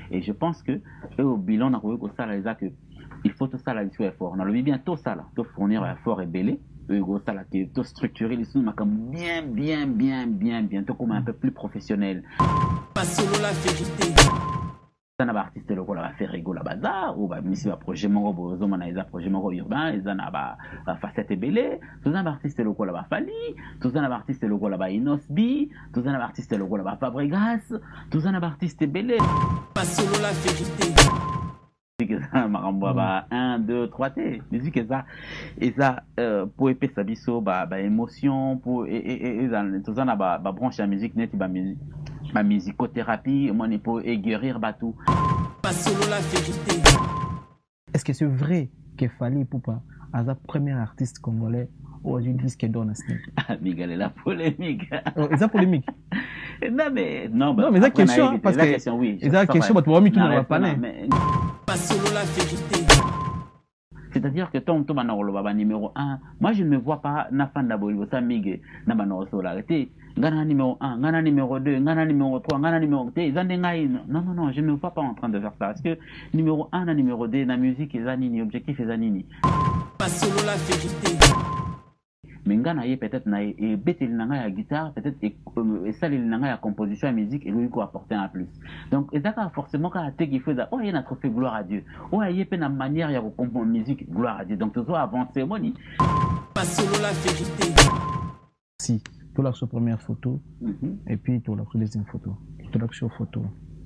Et je pense que au bilan, on a ça là, que il faut tout ça là, il faut effort. On a le bien tout ça là, tout fournir effort et belé. Ça là, tout structurer les sous, mais comme bien, tout comme un peu plus professionnel. Pas solo la vérité. Un artiste local va faire rigoler la bazar ou va misser un projet moro bozo manaïsa projet moro urbain ils en a facette belé tous un artiste local va Fali tous un artiste local va Inosbi tous un artiste local va Fabregas tous un artiste belé pas solo la vérité que ça marambo ba 1 2 3 t musique et ça pour épais ça biso ba émotion pour et tous un ba branche la musique net ba musique ma musicothérapie, moi, n'est pas guérir bateau. Pas solo la vérité. Est-ce que c'est vrai qu'il fallait pour pas à la première artiste congolais aujourd'hui disque donne ah, Miguel, la polémique. Oh, est-ce polémique? Non, mais la question, parce que question, oui. La question, tu vas tout le pas Pas solo la vérité. C'est-à-dire que ton numéro 1, moi je ne me vois pas Nafanda Boyo, ça Miguel, Nabano Solarité. Gana numéro 1, Gana numéro 2, Gana numéro 3, Gana numéro 4, non, je ne me vois pas en train de faire ça. Parce que numéro 1, la numéro 2, la musique est Zanini, objectif est Zanini. Pas solo la vérité. Mais Gana y peut-être et bête la guitare, peut-être et ça la composition à musique et lui quoi apporter un plus. Donc et ça forcément quand il faut oh il y a notre fait gloire à Dieu. Oh il y a une manière il y a composer musique gloire à Dieu. Donc tu dois avancer moi ni. Pas solo la vérité. Si tu as la première photo et puis tu as la deuxième photo. Tu as la photo.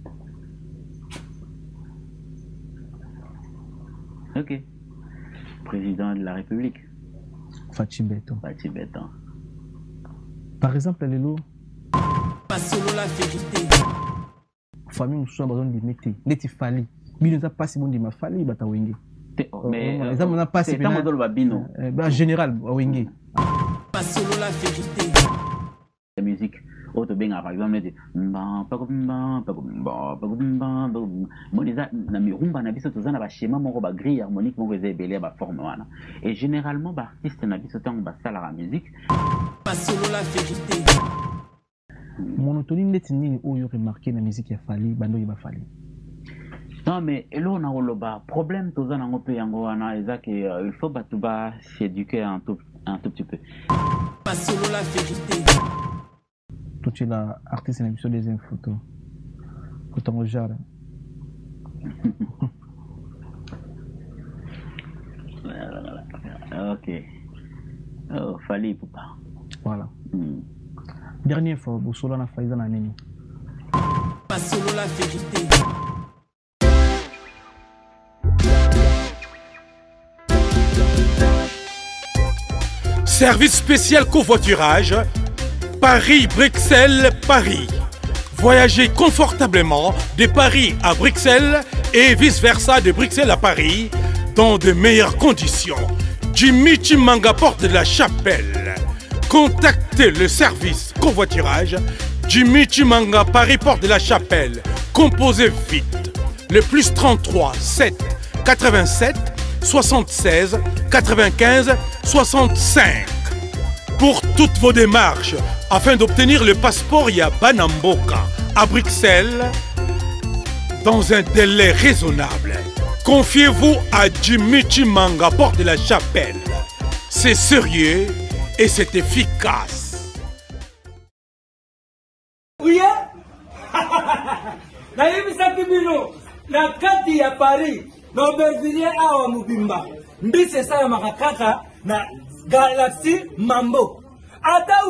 Ok. Président de la République. Fachi Beton. Par exemple, les lots. Pas solo la vérité. Famille nous sommes besoin de mettre. Neti fali. Bino n'a pas si bon de ma fali bata wenge. Mais les hommes n'ont pas si bien. C'est un bino. En général wenge. Pas solo la vérité. La musique. Auto benga par exemple dit moi les na mirumba na biso tozana ba schéma moko ba grille harmonique moko ezebele ba forme wana et généralement ba artiste na biso tant ba sala la musique pas solo la vérité monotonie ndeti nini oyo remarqué na musique ya Fali bando ba Fali non mais elo na oloba problème tozana ngo pe yango wana ezake il faut batu ba s'éduquer un tout petit peu pas solo la vérité. Tu es l'artiste et l'émission des photos. Quand on regarde. Ok. Oh, Fali Poupa. Voilà. Dernière fois, vous solez la faïda na nini. Pas solo la vérité. Service spécial covoiturage. Paris-Bruxelles, Paris. Voyagez confortablement de Paris à Bruxelles et vice-versa de Bruxelles à Paris dans de meilleures conditions. Jimmy Chimanga, porte de la Chapelle. Contactez le service covoiturage Jimmy Chimanga, Paris, porte de la Chapelle. Composez vite. Le plus 33 7 87 76 95 65. Pour toutes vos démarches, afin d'obtenir le passeport Yabanamboka à Bruxelles, dans un délai raisonnable, confiez-vous à Jimmy Chimanga, porte de la Chapelle. C'est sérieux et c'est efficace. Oui, na kati ya Paris, na Aubervilliers awa mubimba. Mbise sana makakaka na Galaxy Mambo. Ata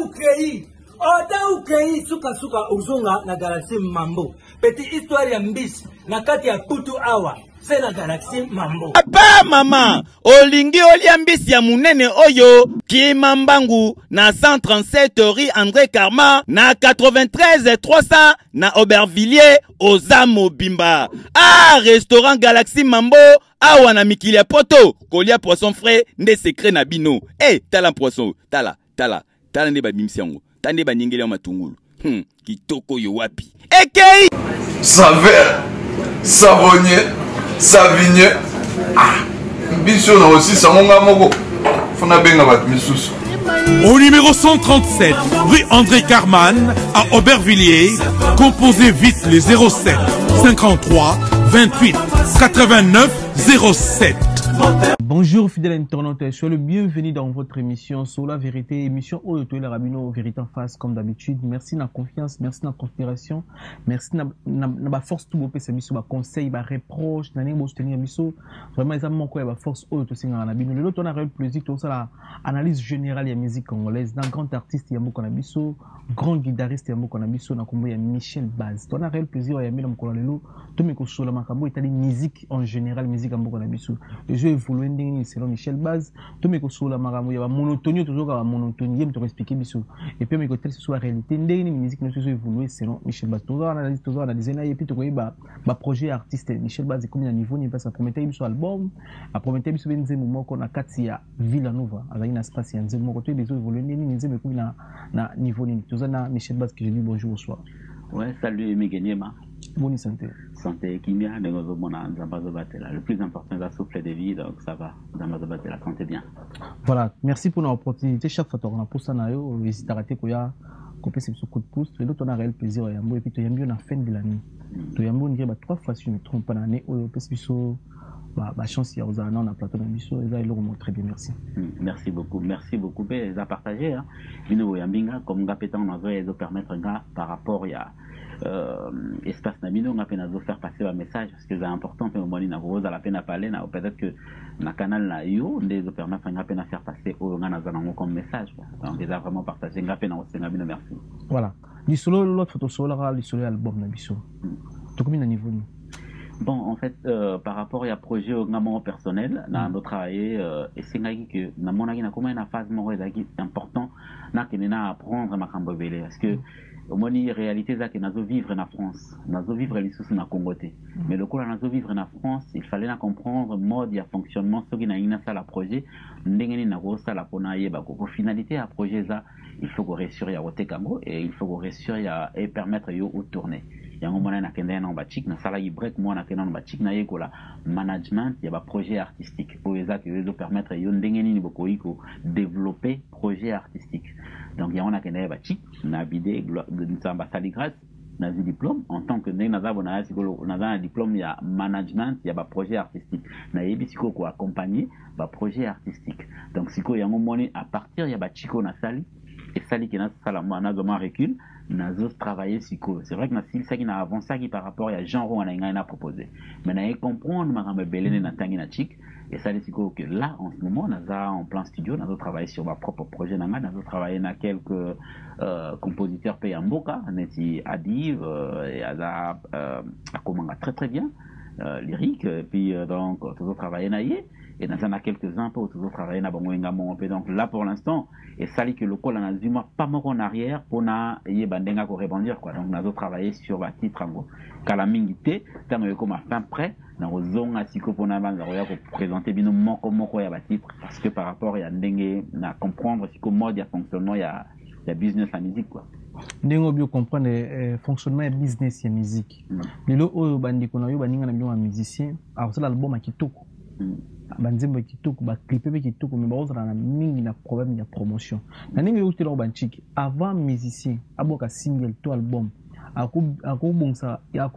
ukei suka uzunga na Galaxy Mambo. Petit histoire ya mbisi na kati ya putu awa. C'est la Galaxy Mambo. Papa mama, olingi olia mbisi ya munene oyo Kimambangu na 137 rue André Karma na 93 300 na Aubervilliers Oza Mobimba. Ah, restaurant Galaxy Mambo awa na mikili ya poto kolia poisson frais nde secret na bino. Tala poisson, tala nde ba bimisiango. Tande ba nyengele matungulu. Kitoko yo wapi. Ekei Saveur, savonnier, savigne. Ah, biso na aussi sangonga moko. Fona benga bat misusu. Au numéro 137, rue André Carman, à Aubervilliers, composez vite les 07 53 28 89 07. Bonjour fidèles internautes, soyez le bienvenu dans votre émission sur la vérité, émission où le la rabino vérité en face comme d'habitude. Merci de la confiance, merci de la considération, merci de la force tout beau service, conseil, reproche, de soutenir miso. Vraiment ils ont quoi force où le singer rabino. Le on a eu le plaisir de ça l'analyse générale de la musique congolaise. Dans grand artiste il y a beaucoup d'amiso, grand guitariste il y a beaucoup d'amiso. Na kombo ya Michel Baz. On a eu le plaisir il y a mis dans le lelo. Tout me kosola makambo itali musique en général musique ambo d'amiso. Le jeu évolue selon Michel Baz, tout me kosola makambo ya monotonie toujours ka monotonie me to expliquer biso et puis me ko tel soit réalité ndenge ni musique ne se évoluer selon Michel Baz. Toujours analyse na et puis to ko ba projet artiste Michel Baz comme na niveau ni passe à promettre biso album à promettre biso benze moko na kati ya Villanova azali na espace ya nzembo moko to beso évoluer ndenge ni nzembo na niveau ni toujours na Michel Baz que je dis bonjour au soir. Ouais, salut Miguenyema. Bonne santé. Santé Kimia, le plus important c'est la souffle de vie, donc ça va. La santé bien. Voilà, merci pour l'opportunité. Chaque fois qu'on a pour ça, n'hésitez pas à rater qu'on couper ce coup de pouce. Et l'autre on a réel plaisir et puis tu as bien la fin de l'année. Tu as bien on dirait 3 fois si je ne me trompe pas l'année où parce que bah chance il y a aux années on a plateau dans biso et là il le très bien merci. Merci beaucoup et à partager hein. Bino yambinga comme ngapeta on va permettre par rapport à espace nabino on a peine à faire passer un message parce que c'est important mais au moins na rose à la peine à parler na peut-être que na canal na yo des permettre on a peine à faire passer au ngana zanango comme message donc déjà vraiment partager ngapena au nabino merci. Voilà. Ni solo l'autre photo solo la solo album na biso. To combien de niveau ni? Bon, en fait, par rapport à projet au moment personnel, on a travaillé et c'est que na monagi na comment une phase important na kenena apprendre ma kambobele parce que au moins la réalité c'est que nazo vivre en France, nazo vivre les sous na Congoté. Mais le coup là nazo vivre en France, il fallait na comprendre mode ya fonctionnement ce qui na ina ça la projet, ndengeni na ko ça la pona yeba ko finalité à projet ça, il faut qu'on réussir ya wote kango et il faut qu'on réussir ya et permettre yo au tourner. Yango mona na kende na bachik na sala break moi na kende na bachik na yekola management ya ba projet artistique pour eza que veut permettre yo ndengeni ni boko iko développer projet artistique donc yango na kende bachik na bidé nsamba sali grâce na diplôme en tant que na zabona sikolo na un diplôme ya management ya ba projet artistique na yebi siko ko accompagner ba projet artistique donc siko yango moni à partir ya bachiko na sali et sali qui na sala moi na zoma recul nazo travailler psycho. C'est vrai que na ça qui na avancé qui par rapport à genre on a proposé. Mais na comprendre ma belene na tangi na chic et ça les psycho que là en ce moment naza en plein studio nazo travailler sur ma propre projet na nazo travailler na quelques compositeurs payamboka neti Adiv et Aza akomanga très bien lyrique puis donc toujours travailler na yé et dans a quelques-uns pour toujours travailler na bango ngamo donc là pour l'instant et ça que le col en azuma pas mort en arrière pour na yé bandenga ko rebondir quoi donc nazo travailler sur ba titre ngo kala mingité tant comme à fin prêt na ozonga siko pour na banza ko présenter bino moko ya ba titre parce que par rapport ya ndenge na comprendre siko mode ya fonctionnement ya business la musique quoi. Ndenge bien comprendre fonctionnement ya business ya musique. Lelo oyo bandiko na yo baninga na bien musicien alors ça l'album akitoko. Banzembo kitoko ba clipé be kitoko mais baoza na mingi na problème ya promotion na ningi yote lo banchiki avant musicien aboka single to album akubongsa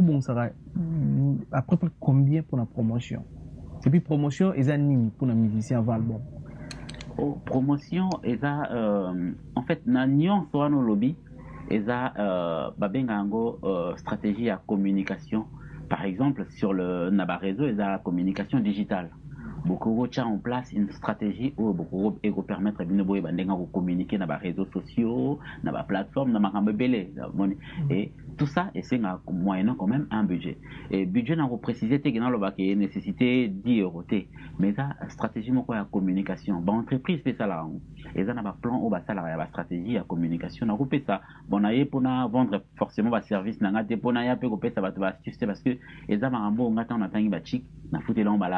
après combien pour la promotion et puis promotion eza nini pour la musicien avant album promotion eza en fait na nuance wana lobby eza babenga ngo stratégie à communication par exemple sur le naba réseau eza communication digitale. Beaucoup de en place une stratégie où beaucoup et permettre de communiquer dans les réseaux sociaux, dans les plateformes, dans les et tout ça et c'est moyennant quand même un budget. Et budget n'a pas précisé que dans le nécessité 10 €. Mais ça stratégie moi quoi communication. Bon entreprise fait ça là. Et ça n'a pas plan au bas salarié la stratégie à communication. On couper ça. Bon na pour vendre forcément va service na ngate pour na ya pe couper ça va astuce parce que et ça m'a bon ngata on attend ba chic na fouté là en bas là.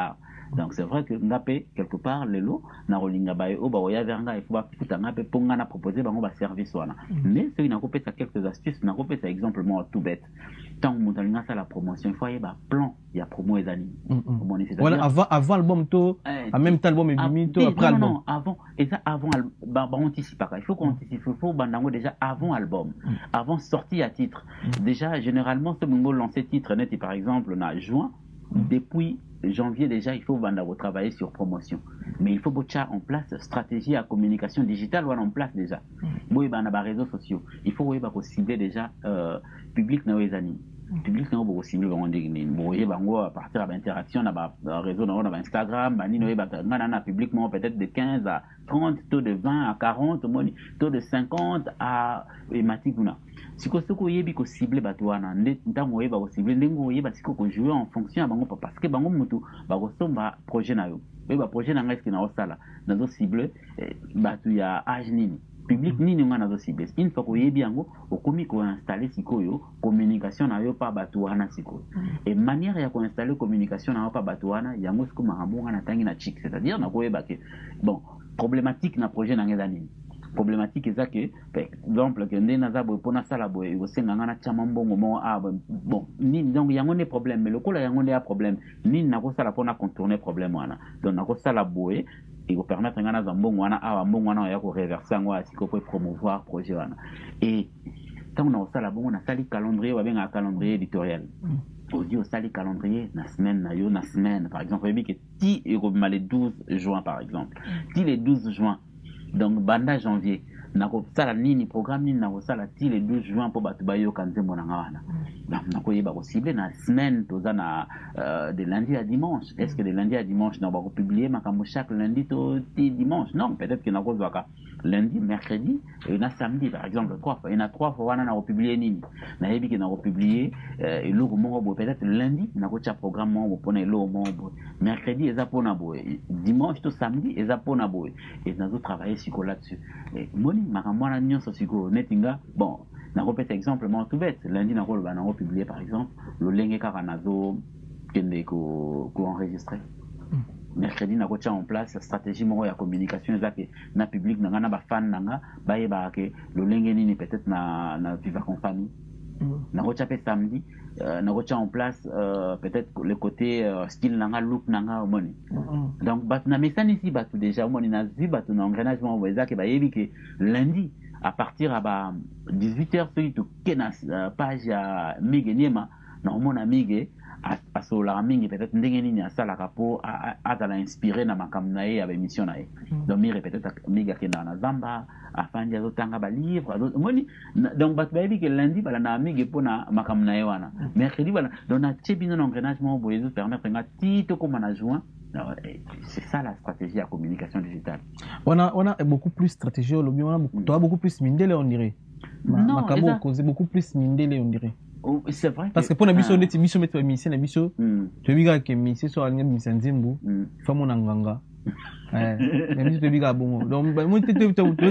Donc c'est vrai que ngapé quelque part lelo na rolinga bae o ba oya veranga il faut ba puta ngapé ponga na proposer bango ba service wana. Mais c'est une copé ça quelques astuces, na copé ça exemple moi tout bête. Tant que montalinga ça la promotion, il faut y ba plan, il y a promo et amis. Voilà avant album to en même temps album et bimi to après album. Non, avant et ça avant ba anticiper. Il faut qu'on anticipe, il faut bandango déjà avant album, avant sortie à titre. Déjà généralement ce bongo lancer titre net par exemple na juin depuis janvier déjà il faut bandango travailler sur promotion. Mais il faut bocha en place stratégie à communication digitale ou en place déjà. Boy bana ba réseaux sociaux. Il faut y ba cibler déjà public na wezani. Public na beaucoup ciblé bango ndenge boye bango à partir de l'interaction na ba réseau na Instagram ba nino ba ngana publiquement peut-être de 15 à 30 taux de 20 à 40 taux de 50 à matiguna siko soko yebi ko ciblé bato wana ntango yeba ko ciblé ndengo yeba siko ko jouer en fonction bango parce que bango mutu ba ko somba projet na yo ba projet na ngai na osala na zo ciblé bato ya âge nini public nini nga nazo ciblé une fois ko yebi yango okomi ko installer sikoyo communication na yo pa bato wana sikoyo et manière ya ko installer communication na yo pa bato wana yango siko makambo na tangi na chic c'est-à-dire na ko yeba ke bon problématique na projet na ngeza nini problématique est ça que par exemple que ndena za boy pona sala boy o senga ngana chama mbongo mo bon ni donc yango ne problème mais le ko la yango ne a problème ni na ko sala pona contourner problème wana donc na ko sala boy et vous permettre ngana za mbongo wana awa mbongo wana ya ko reverser ngo asiko pour promouvoir projet wana et tant na osala bongo na sali calendrier wa benga calendrier éditorial aussi au sali calendrier na semaine na yo na semaine par exemple ebi que ti et le 12 juin par exemple ti le 12 juin donc banda janvier na ko sala nini programme nini na ko sala ti le 12 juin pour batu bayo kanzembo na ngawana na ko yeba ko cible na semaine toza na de lundi à dimanche est-ce que de lundi à dimanche na ba ko publier makambo chaque lundi to ti dimanche non peut-être que na ko zwaka lundi mercredi et na samedi par exemple 3 fois il y en a 3 fois wana na ko publier nini na yebi que na ko publier et lo mo bo peut-être lundi na ko cha programme mo pona lo mo bo mercredi eza pona bo dimanche to samedi eza pona bo et na zo travailler sur là-dessus et makambo wana nyonso siko netinga bon na ko peut exemple moi tout bête lundi na ko ba na ko publier par exemple le lenge kaka nazo kende ko enregistrer mercredi na ko tia en place stratégie moko ya communication ezake na public nanga na ba fan nanga ba yeba ke le lenge nini peut-être na vivre en famille na ko tia pe samedi na ko tia en place peut-être le côté style nanga look nanga omoni donc bat na mesani ici bat déjà omoni na zi bat na engrenage mo ezake ba yebi ke lundi à partir à 18h celui to kena page ya mige niema na omona mige à sola mingi peut-être ndenge nini asala kapo azala inspiré na makamna ye ya émission na ye donc mire peut-être miga kenda na zamba afandi azotanga ba livre moni donc bat baby que lundi bala na mige pona makamna ye wana mercredi bala donc na tchebino na engrenage mo boye zo permettre nga tito comme na juin. C'est ça la stratégie à communication digitale. On a beaucoup plus stratégie, on a beaucoup plus mindele on dirait. Non, c'est beaucoup plus mindele on dirait. C'est vrai. Parce que pour la mission de mission mettre mission la mission, tu biga que mission sur la mission nzimbu, fa mon nganga. La mission de biga bon. Donc moi tu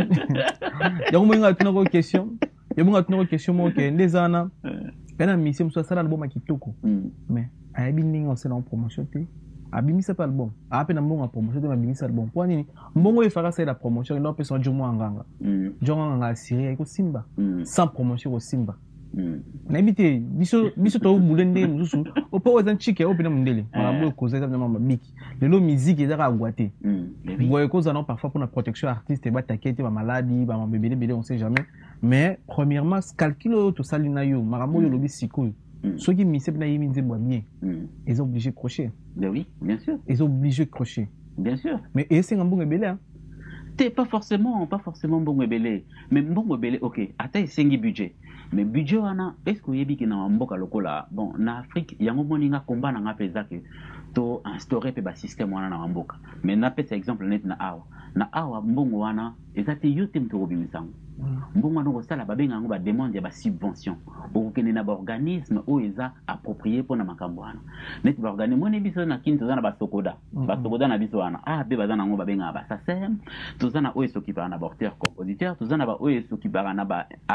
donc moi nga tuna ko question. Ya moi tuna ko question mo ke ndezana. Kana mission so sala album akitoko. Mais ayabi ningo c'est en promotion te. Abimisa pas album apena mbongo a promotion de abimisa album pour nini mbongo efaka ça la promotion ino pesa jomo nganga jonga nganga Syria iko simba sans promotion au simba na ibite biso to bulende mususu opo wazan chike opena mundele mabo koza na mama biki lelo musique ezaka agwate boye koza non parfois pour la protection artiste ba takete ba maladie ba bébé on sait jamais mais premièrement calculo to salina yo maramo yo lobi sikoyo ceux qui misent na yimi nzembo bien ils sont obligés de crocher. Ben oui, bien sûr. Ils sont obligés de crocher. Bien sûr. Mais c'est un bon ebele hein. T'es pas forcément bon ebele, mais bon ebele OK, ata esengi budget. Mais budget wana est-ce que yebi na mboka lokola bon na Afrique yango moninga combat na ngapeza ke to instaurer pe ba système wana na mboka. Mais na pesa exemple net na awa mbongo wana ezate yote mto robimisango. mbongo wana kosala babenga yango bademande ya basubvention okokende na baorganisme oyo eza approprié mpona makambo wana neti baorganisme moni biso na kini toza na basokoda basokoda na biso wana be baza nango babengaka basasem toza na oyo esokipaka na baauteur compositeur toza na baoyo esokipaka na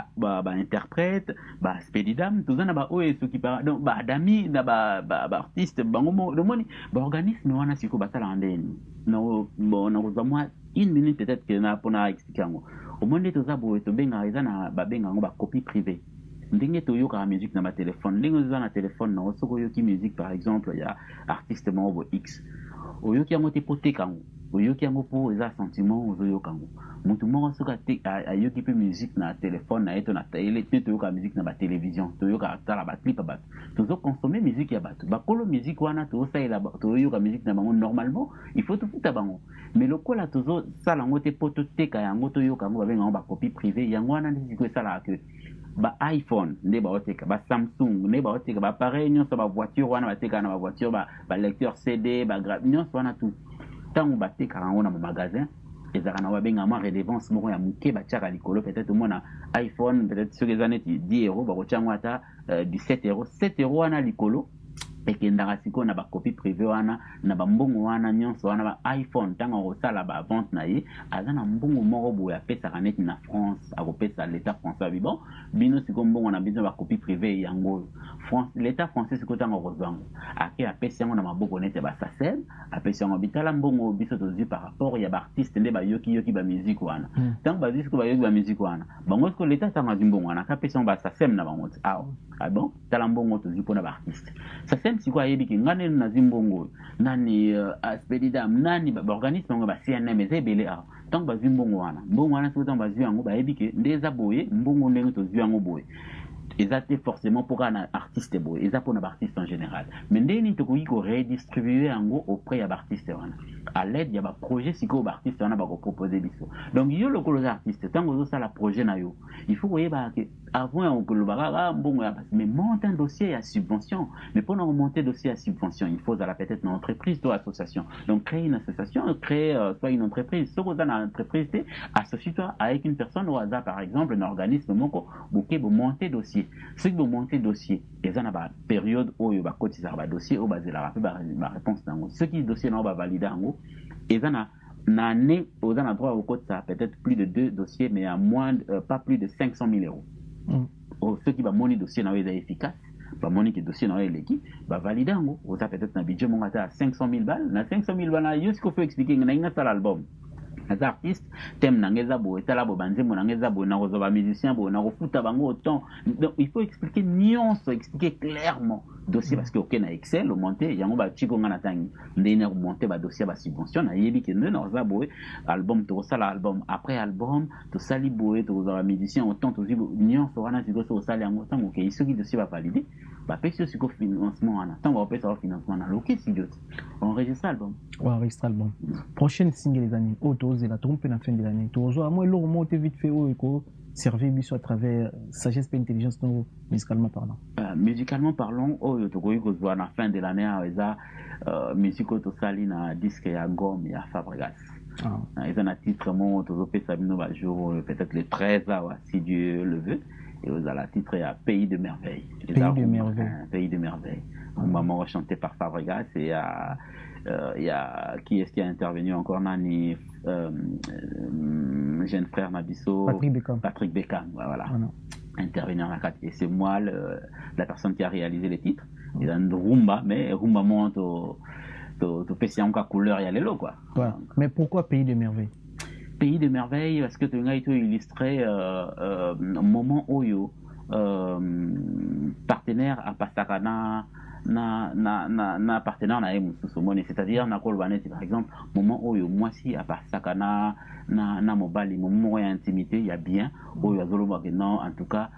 bainterprète baspedidam toza na baoyo esokipaka donc baadami na baartiste bango domoni baorganisme wana sikoyo basalaka ndeni nakozwa mwa une minute peut-être que na mpona explique yango omoni toza boye tobengaka eza na babenga yango bacopie privée ndenge toyokaka musique na batelefone ndenge oza na telefone nango soki oyoki musique par exemple ya artiste moko bo x oyoki yango te mpo teka yango oyoki yango mpo eza sentiment ozoyoka yango motu moko soki ayoki mpe musique na telefone na ye to na tele te toyoka musique na batelevizio toyoka tala baclip ya bato tozokonsome musique ya bato bakolo musique wana tozosalela toyoka musique na bango normalement il faut tofuta bango mais lokola tozosala yango te mpo toteka yango toyoka yango babenga yango bacopie privé yango wana nde sikoyo esalaka ke ba iPhone nde baoteka ba Samsung nde baoteka ba appareil nyonso ba voiture wana bateka na ba voiture ba lecteur CD ba nyonso wana tout tango bateka yango na magasin ezaka na babenga ma redevance moko ya moke batiaka likolo peut-être omona iPhone peut-être soki eza neti 10 euros bakotia yango ata 17 euros 7 euros wana likolo ekendaka sikoyo na bacopie privé wana na bambongo wana nyonso wana ba iPhone ntango akosala bavente na ye aza na mbongo moko boye apesaka neti na France akopesa l'état français abi bon bino sikoyo mbongo na bino bacopie privé yango l'état français sikoyo ntango akozwa yango ake apesi yango na maboko neti ya basasel apesi yango bitala mbongo biso tozwi par rapport ya baartiste nde bayokiyoki bamusike wana ntango bazwi sikoyo bayoki bamusike wana bango sikoyo l'état ntango azwi mbongo wana akapesi yango basasem na bango ti awa bon tala mbongo tozwi mpona baartiste sasem sikoyo ayebi ke nga nini nazwi mbongo nani aspedidam nani baorganisme yango bacnm eza ebele awa ntango bazwi mbongo wana sikoyo ntango bazwi yango bayebi ke nde eza boye mbongo ndenge tozwi yango boye eza te forcément mpoka na artiste boye eza mpona baartiste en général mais ndenge nini tokoki koredistribue yango auprès ya baartiste wana à l'aide ya baprojet sikoyo baartiste wana bakopropose biso donc yo lokolo oza artiste ntango ozosala projet na yo il faut koyebaka ke avant ya koloba kaka mbongo ya basi mais monte un dossier ya subvention mais mpona komonte dossier ya subvention il faut ozala peut-être na entreprise to association donc créer une association créer soit une entreprise soki oza na entreprise te associe-toi avec une personne ou aza par exemple na organisme moko boke bomonte dossier soki bomonte dossier eza na bapériode oyo bakotisaka badossier oyo bazelaka mpe baréponse nango soki dossier nango bavalide yango eza na année oza na droit okotisa peut-être plus de 2 dossiers mais à moins pas plus de 500 000 euros ceux qui bamoni dossier na yo eza efficace bamoni ke dossier na yo eleki bavalide yango oza peut-être na budget moko ata 500 000 balles na 500 000 balles na yo siko fo expliquer nga na sala album naza artiste thème nanga eza boye tala bo banzembo nanga eza boye nakozwa bamusicien boye nakofuta bango autant donc il faut expliquer nyonso expliquer clairement dossier parce que oke na excel omonte yango batiko nga na ntangi ndenge komonte badossier basubvention nayebi ke nde nakoza boye album tokosala album après album tosali boye tokozwa bamusicien autant tozwi nyonso wana sikoyo so osali yango ntango okei soki dossier bavalide bapesi yo sikoyo financement wana ntango bakopesa yo financement na loki studio enregistre album enregistre album prochaine single les années la trompe na fin de l'année toujours moi le remonte vite fait au servir biso à travers sagesse et intelligence musicalement parlant musicalement parlant oyo tokoki kozwa na fin de l'année eza musique oyo tosali na disque ya Gom ya Fabregas eza na titre moko tozopesa bino bajour peut-être le 13 awa si Dieu le veut et ozala titre ya Pays de Merveille Pays de Merveille maman chanté par Fabregas et il y a qui est-ce qui a intervenu encore nani jeune frère Nabiso Patrick Beckham voilà intervenir à 4 et c'est moi la personne qui a réalisé les titres il a une rumba mais rumba monte to pesi encore couleur y a lelo quoi mais pourquoi Pays de Merveille Pays de Merveille parce que tu as illustré moment oyo partenaire à Pastakana na partenaire na mususu moni c'est-à-dire na kolbaneti par exemple moment oyo mwasi à Pastakana na mobali moment ya intimité il y a bien oyo azoloba que non en tout cas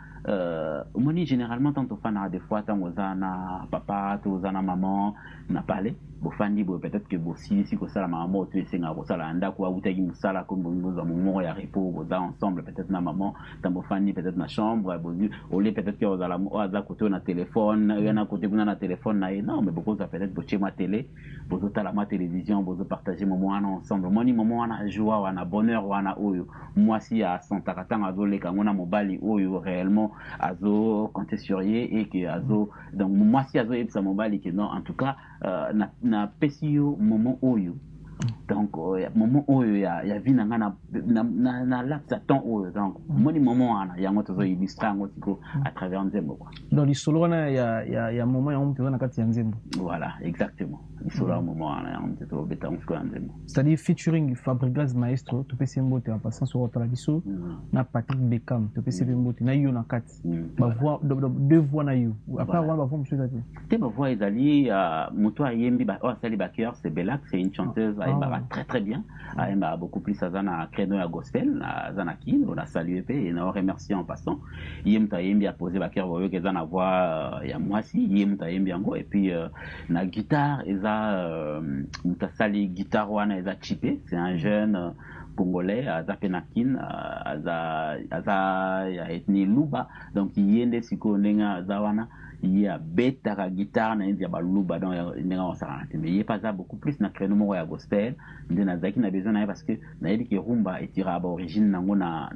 moni généralement tant to fana des fois tant ozana papa to ozana maman na parler bofandi bo peut-être que bossi si ko sala maman tu esenga ko sala anda ko utaki musala comme bongo za moment ya repos boza ensemble peut-être na maman dans bofandi peut-être na chambre bozu olé peut-être que ozala oza côté na téléphone yana côté kuna na téléphone na non mais beaucoup ça peut-être boche ma télé bozo tala ma télévision bozo partager moment ensemble moni moment wana joie wana bonheur wana oyo moi si à Santa Katanga azoleka ngona mobali oyo réellement azo compter sur ye et que azo donc moi si azo yebisa mobali que non en tout cas na pesio moment oyo donc moment oyo ya vie na na lapsa temps oyo donc moni moment ana yango tozo illustrer ngo tiko à travers nzembo quoi dans les solo na ya moment ya mtu na kati ya nzembo voilà exactement les solo moment ana ya mtu to beta on ko nzembo c'est-à-dire featuring Fabregas Maestro to pesi mbote en passant sur la biso na Patrick Beckham to pesi mbote na yo na kati ba voix deux voix na yo après on va voir monsieur Zati te ba voix ezali moto ayembi ba sali ba cœur c'est Belac c'est une chanteuse très très bien elle m'a beaucoup plus azana créneau à gospel azana kin on a salué et on a remercié en passant yemta yembi a posé ba cœur voyo que zana voix ya moi si yemta yembi ango et puis na guitare eza mutasali guitare wana eza chipé c'est un jeune congolais aza penakin aza ya ethnie Luba donc yende siko ndenga zawana ya beta ka guitare na ya baluba donc ndenga wasana mais il pas ça beaucoup plus na créneau mo ya gospel ndena zaki na besoin na parce que na yedi ke rumba etira ba origine nango na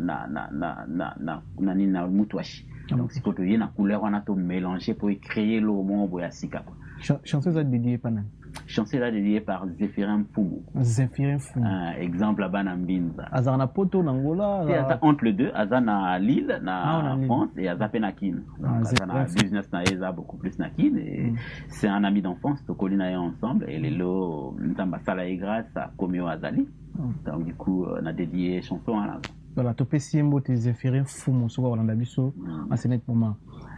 mutwashi donc siko to yena couleur wana to mélanger pour créer le moment boya sika quoi chanson ça dédiée par nan chanson là dédiée par Zéphirin Fumu. Zéphirin Fumu. Exemple à Banambinza. Azana Poto Nangola. C'est entre les deux. Azana Lille, na France et Azapé Nakin. Azana business na Eza beaucoup plus Nakin et c'est un ami d'enfance. Tokoli na ensemble et les lots Ntambasala et grâce à Komio Azali. Donc du coup on a dédié chanson à la. Voilà, topé Siembo tes Zéphirin Fumu souvent on a biso à ce net moment.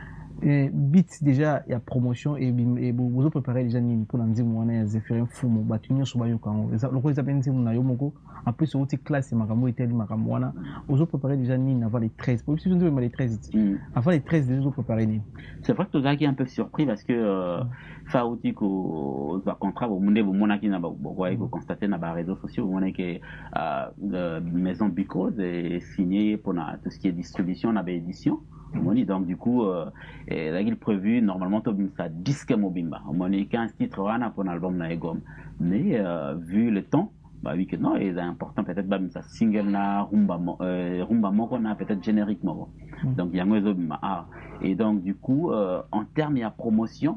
Beat déjà il y a promotion et vous préparez déjà ni pour lancer mon année Zéphirin Fumu batunyo so bayo kango le ko za penzi na yo moko en plus au classe makambo eteli makambo wana vous préparez déjà ni avant les 13 pour si vous devez les 13 avant les 13 déjà vous préparez ni c'est vrai que tu es un peu surpris parce que Faouti ko za contrat au monde vous mona ki na bokoy ko constater na ba réseaux sociaux vous mona que maison Bicose est signée pour tout ce qui est distribution na ba édition donc du coup là il prévu normalement ça disque mobimba on a 15 titres pour un album na egom mais vu le temps bah oui que non il est important peut-être bah ça single na rumba moko na peut-être générique moko donc yango ezobima et donc du coup en termes de promotion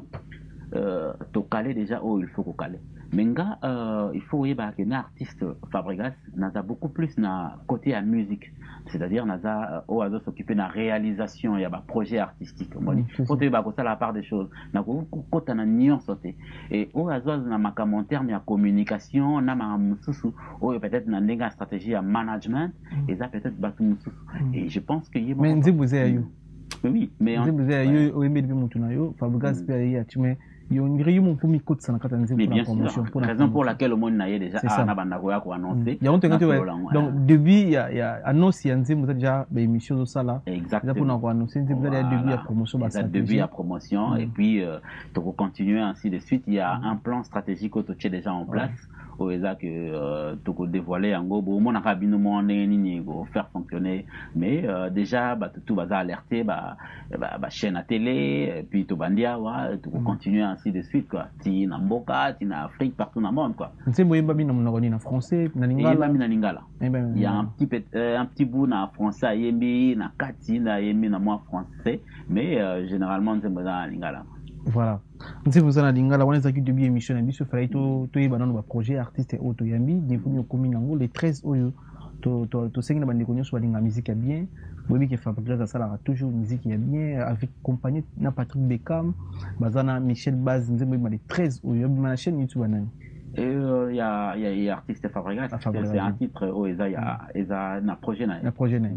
to caler déjà il faut caler menga il faut y que na artiste Fabregas naza beaucoup plus na côté à musique c'est-à-dire naza oazo s'occuper na réalisation ya ba projet artistique faut te ba ko ça la part des choses na ko kota na nuance et oazo na ma commentaire mais à communication na ma mususu peut-être na ndenga stratégie à management et ça peut-être ba mususu et je pense que mais nzibuze ayo oui mais nzibuze ayo oyembi mutu na yo Fabregas pe ya chime yo ngiri mon pour micro ça na kata nzibu pour la promotion pour raison pour laquelle le monde naie déjà na banda ko ya ko annoncer donc début il y a annonce ya nzibu déjà ba émission de ça là exactement pour na ko annoncer nzibu ya début ya promotion ba début ya promotion et puis tu continuer ainsi de suite il y a un plan stratégique que tu as déjà en place au eza que tu ko dévoiler en go bon mon rabino mon nini go faire fonctionner mais déjà ba tout va alerter ba chaîne à télé et puis tu bandia tu continuer ainsi de suite quoi ti na mboka ti na Afrique partout dans le monde quoi nzembo yemba bina monakoni na français na lingala il y a un petit bout na français yembi na kati na yembi na moi français mais généralement nzembo na lingala. Voilà. Nzembo za na lingala wana zaki début émission na biso fallait to yeba na ba projet artiste auto yambi devenu commune nango les 13 oyo to sengina bandi konyo so balinga musique ya bien bobi ke Fabregas a sala toujours musique ya bien avec compagnie na Patrick Beckham bazana Michel Baz nzembo ma les 13 oyo ma chaîne YouTube banani il y a artiste Fabregas c'est un titre il y a na projet na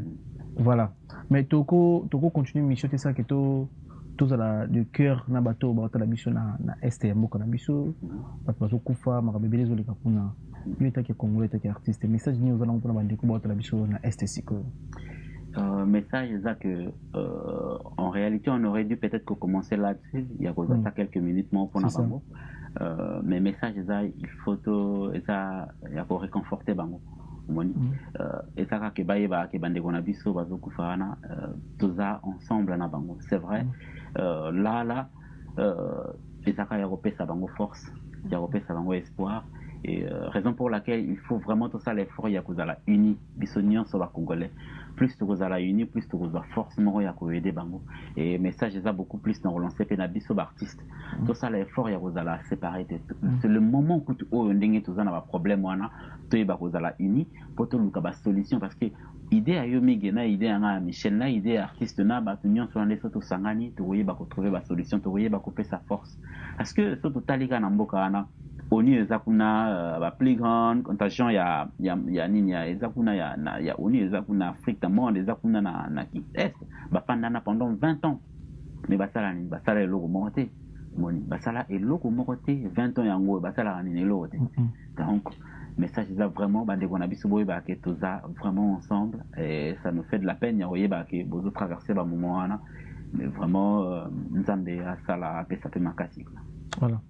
voilà mais toko continuer mission ça que tous à le cœur na bateau la biso na est ya mboka na biso bato kufa makabebele zo leka kuna yo etaki congolais etaki artiste message ni ozala mpona bandeko la biso na est siko Message c'est ça que en réalité on aurait dû peut-être commencer là-dessus. Il y a ça quelques minutes pour Nabango. Mais message c'est ça, il faut ça il y a pour réconforter bango. Et ça que baïba que bande gonabiso bazo kufana tout ça ensemble na bango. C'est vrai. Là et ça qu'il y a repé ça bango force, il y a repé ça bango espoir. Et raison pour laquelle il faut vraiment tout ça l'effort Yakozala uni bisonion sur la congolais plus tu la uni plus tu la force moro Yakoyede bango et message ça beaucoup plus dans relancer penabiso artiste tout ça l'effort Yakozala séparé c'est le moment où tu ndenge tout ça na problème wana tu Yakozala uni pour tout luka ba solution parce que idée ayo migena idée anga Michel na idée artiste na ba tunyon sur les autres sangani tu voyez ba trouver ba solution tu voyez ba couper sa force parce que surtout talika na mboka wana ONU ezakuna ba plus grande contagion ya nini ya ezakuna ya ONU ezakuna Afrique du monde ezakuna na Est ba pendant 20 ans mais basala ni basala eloko monté moni basala eloko monté 20 ans yango basala ni eloko donc message ça vraiment bande qu'on a biso boy ba que tout ça vraiment ensemble et ça nous fait de la peine ya voyez ba que bozo traverser ba moment wana mais vraiment nzambe asala pe ça peut makasi voilà.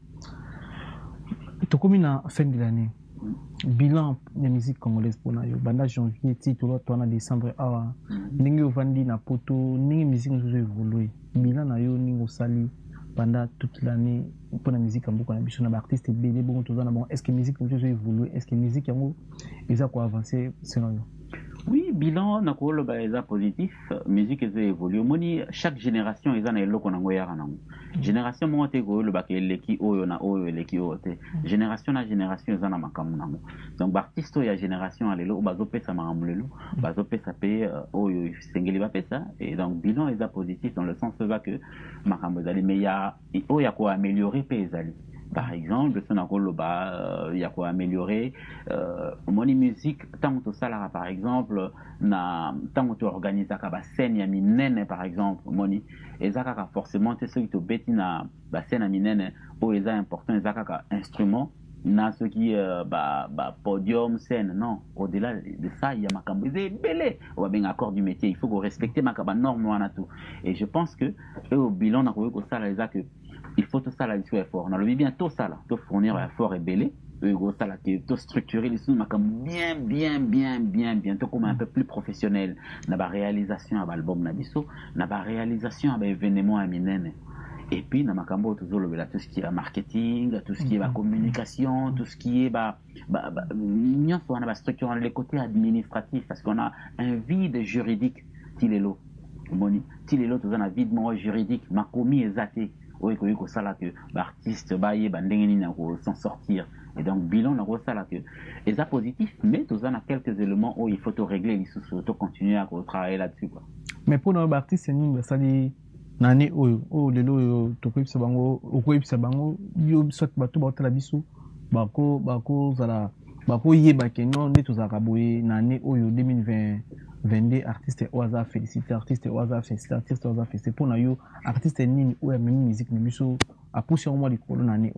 Comme à fin de l'année, bilan de musique congolaise pour nous. Banda janvier, titre toi en décembre, ningo vandi na poto, ningo musique nous évolué. Bilan na yo ningo sali pendant toute l'année pour la musique en beaucoup na biso na artiste BD bon tout ça bon. Est-ce que musique nous évolué? Est-ce que musique yango eza quoi avancer selon yo? Oui, bilan na ko lo ba eza positif, musique eza évolué. Moni chaque génération eza na eloko nango yara nango. Génération mo te ko lo ba ke leki oyo na oyo leki ote. Génération na génération eza na makamu nango. Donc artiste ya génération alelo bazo pesa makamulelo, bazo pesa pe oyo sengeli ba pesa et donc bilan eza positif dans le sens que makamu ezali mais ya oya ko améliorer pe ezali. Par exemple, il y a quoi améliorer mon musique tant que ça là par exemple na tant que tu organises la scène ya minene par exemple moni ezaka forcément c'est ce qui te bêti na la scène ya minene ou est important ezaka instrument na ce qui podium scène non au-delà de ça il y a makambo belé on va bien accord du métier il faut respecter makaba norme wana tout et je pense que au bilan na ko ça là que il faut tout ça là il effort on a le bien tout ça là tout fournir effort et belé ça là qui tout structurer les sous makam bien tout comme un peu plus professionnel na ba réalisation à album na biso na ba réalisation à événement à minene et puis na makambo toujours le tout ce qui est marketing tout ce qui est communication tout ce qui est on a ba structure les côtés administratifs parce qu'on a un vide juridique tilelo moni tilelo tout un vide juridique makomi ezate oui que ça là que l'artiste baye bandengeni na s'en sortir et donc bilan na ça là que et ça positif mais tout ça a quelques éléments où il faut te régler il faut continuer à travailler là-dessus quoi mais pour nos artistes ni ça li nani o lelo to ko ibsa bango yo soit bato ba tala biso bako zala bako yeba ke non ne to za kaboye nani oyo 2022 artiste oaza félicité artiste oaza félicité artiste oaza félicité pour na yo artiste nini ou ya même musique na biso a poussé au mois de kolo nani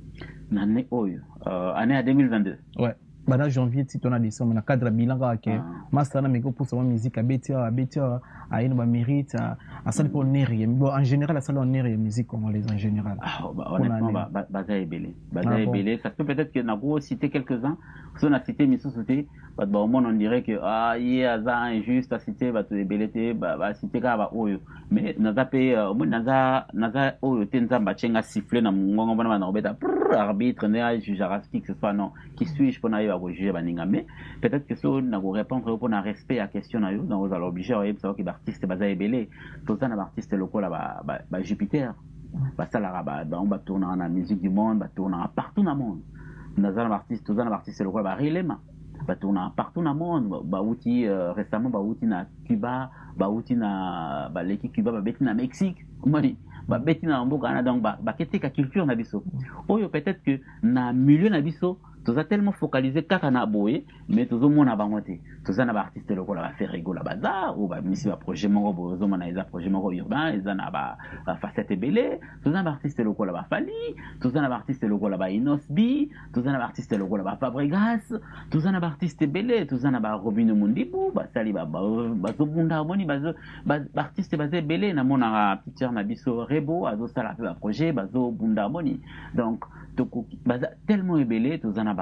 oyo année à 2022 ouais bana janvier ti tona décembre na cadre bilan ka ke master na meko pour sa musique a betia a une ba mérite a ça pour nerf bon en général ça on nerf musique congolaise en général honnêtement baza ebelé ça peut-être que na go citer quelques-uns si on a cité miso sauté au monde on dirait que il y a ça injuste à citer ba to ebelé ba citer ka ba oyo mais naza pe naza oyo tenzamba chenga siffler na ngongo bana na obeta arbitre ne juge artistique ce soit non qui suis-je pour na juger baninga mais peut-être que ça na go répondre pour na respect à question na yo donc vous allez obliger à savoir que l'artiste baza ebelé tout ça na artiste local ba Jupiter ça la on va tourner en la musique du monde va tourner partout dans le monde naza artiste tout ça na artiste local ba Rilema va tourner partout dans le monde ba outi récemment ba outi na Cuba ba outi na ba l'équipe Cuba ba beti na Mexique moni ba beti na mboka na donc ba kete ka culture na biso oyo peut-être que na milieu na biso toza tellement focalisé kaka na boye mais tozomona bango te toza na baartiste lokola baferego la baza ou bamisi baprojet moko bozomona eza projet moko urbain eza na bafacette ebele toza na baartiste lokola bafali toza na baartiste lokola bainosbi toza na baartiste lokola bafabregas toza na baartiste ebele toza na barobino mundibu basali bazobunda moni baartiste baza ebele namonaka picture na biso rebo azosala mpe baprojet bazobunda moni donc baza tellement ebele toza na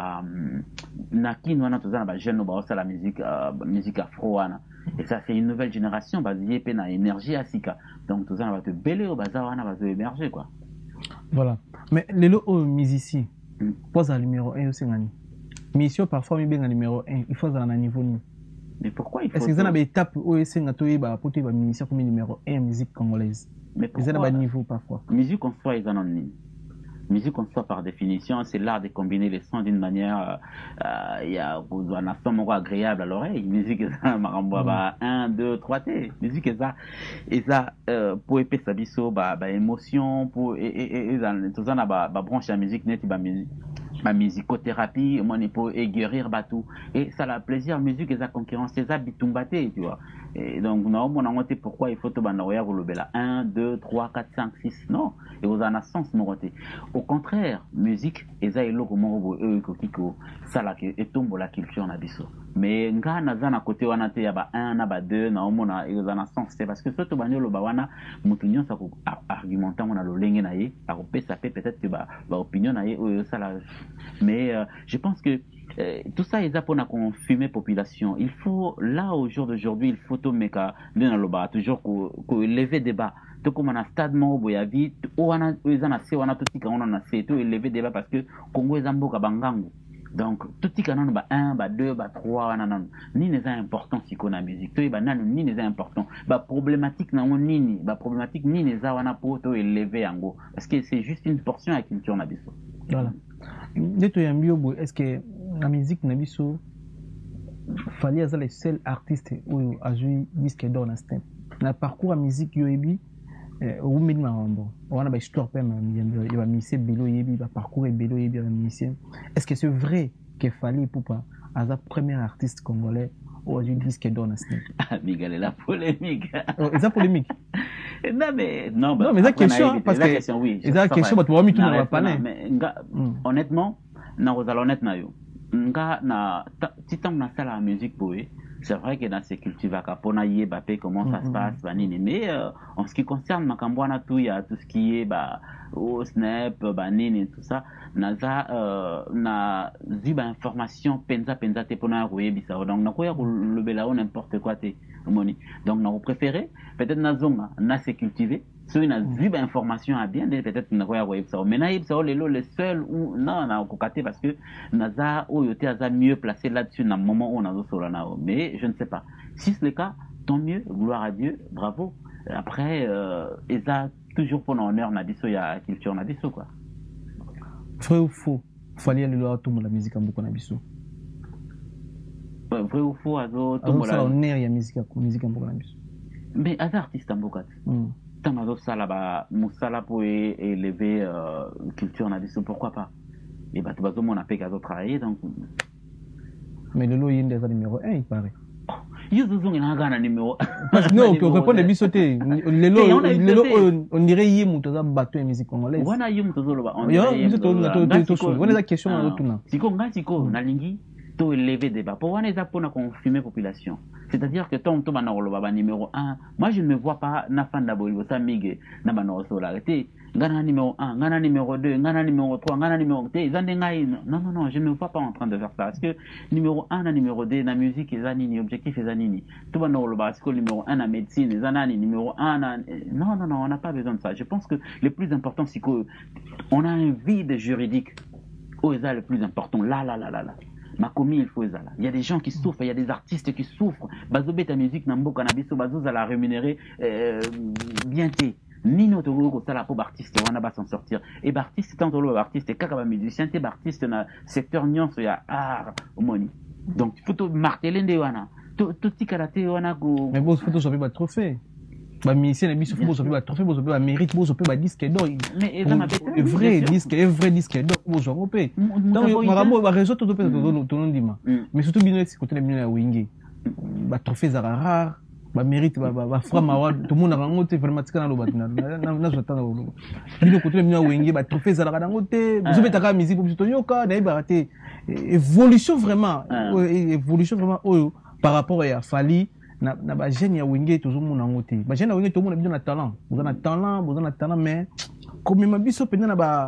na kino wana toza na bajeune baosala musique afro wana et ça c'est une nouvelle génération bazie pe na énergie asika donc toza na bato ebele oyo baza wana bazo émerger quoi. Voilà, mais lelo oyo musicien pose à numéro 1 osengani mission parfois mibenga numéro 1 il faut à niveau ni. Mais pourquoi il faut est-ce que ça na étape oyo esenga toyeba poto ba musicien comme numéro 1 musique congolaise mais pourquoi ça na niveau parfois musique en soi ils en ont ni. Musique en soi par définition c'est l'art de combiner les sons d'une manière il y a un son agréable à l'oreille musique ça marambo ba 1 2 3 t musique ça pour épesa biso ba émotion pour et tout ça na ba branche la musique net ba musique ma musicothérapie moi ne pour guérir batou et ça la plaisir musique et ça concurrence c'est ça bitumbaté tu vois et donc non mon angoté pourquoi il faut to banoya golobela 1 2 3 4 5 6 non et vous en a sens moroté au contraire musique et ça eloko moko kiko ça la que et tombe la culture na biso mais nga na za na côté wana te ya ba 1 na ba 2 na omona et vous en a sens c'est parce que soto banyolo ba wana mutu nyonso ko argumenter on a lolenge na ye a kopesa peut-être que ba opinion na ye ça la mais je pense que tout ça est pour la confirmer population. Il faut là au jour d'aujourd'hui il faut tout meka toujours qu'on élever débat. Tout comme on a stade mo boyavi, on a se wana tout tika on a se tout élever débat parce que Congo est mboka bangangu. Donc tout tika non ba 1 ba 2 ba 3 nan ni les important si qu'on a musique. To ba nan ni les important. Ba problématique na on nini, ba problématique ni les wana pour to élever yango parce que c'est juste une portion à culture na biso. Voilà. Est-ce que la musique na biso fallait être le seul artiste où a joué disque d'or na step na parcours à musique yoebi ou mini mambo on a ba histoire pe il va misser belo yebi ba parcours belo yebi ba misser est-ce que c'est vrai qu'il fallait pour pas as un premier artiste congolais ou a joué disque d'or na step Miguel la polémique c'est ça polémique non mais ça question parce que question oui ça question tu vas mi tout na pas mais honnêtement na rozala honnête na yo nga na titan na sala musique boy c'est vrai que dans ces cultures kapona yebapé comment ça se passe banini mais en ce qui concerne makambwana tout il y a tout ce qui est au snap banini tout ça naza na ziba information penza te pona royebisa donc na koya le belao n'importe quoi te moni donc na préféré peut-être na zonga na se cultiver so une ziba information à bien peut-être na koya royebisa mais na yebisa le seul ou non na kokate parce que naza oyote aza mieux placé là-dessus na moment où on a solo na mais je ne sais pas si c'est le cas tant mieux gloire à Dieu bravo après et ça toujours pour l'honneur na biso ya culture na biso quoi. Vrai ou faux fallait le loa tout la musique en beaucoup na biso vrai ou faux azo tout la honneur ya musique en beaucoup na biso mais as artiste en beaucoup tant azo sala ba musala pour élever culture na biso pourquoi pas et bah tu vas on a fait qu'azo travailler donc mais le lot il est numéro 1 il paraît yuzuzungi na gana numéro parce que non on peut répondre bisoté le lot on dirait yimu toza bateau en musique congolaise wana yimu tozoloba on dirait on la question na retourna siko ngatiko na lingi to élever débat pour wana eza pona confirmer population c'est-à-dire que tant to bana roloba ba numéro 1 moi je ne me vois pas na fanda boyo sa mige na bana osola te ngana numéro 1 ngana numéro 2 ngana numéro 3 ngana numéro te zande ngai non je ne me vois pas en train de faire ça parce que numéro 1 na numéro 2 na musique ezanini objectif ezanini to bana roloba parce que numéro 1 na médecine ezanani numéro 1 na non on n'a pas besoin de ça je pense que le plus important c'est que on a un vide juridique eza le plus important là ma commis il faut ça là il y a des gens qui souffrent il y a des artistes qui souffrent bazobé ta musique na mboka na biso bazoza la rémunérer bien té ni notre gros ça la pour artiste on a pas s'en sortir et artiste tant que artiste kaka ba musicien té artiste na secteur nuance ya art moni donc photo marteler nde wana to tikala te wana go mais bon photo ça fait pas trophée musicien et biso bozo pe trophée bozo pe mérite bozo pe disque d'or mais vrai disque d'or bozo pe donc maramo ba réseau tout pe tout ndima mais surtout bino c'est côté bino ya wingi ba trophée za rare ba mérite ba frama wa tout monde rango te vraiment tikana lo batina na zotana lo bino côté bino ya wingi ba trophée za rango te bozo pe taka musique bozo to yoka na ba te évolution vraiment oyo par rapport à Fali na ba jeune ya wenge toujours mon ngote ba jeune ya wenge tout monde bien na talent vous en a talent mais comme ma biso pena na ba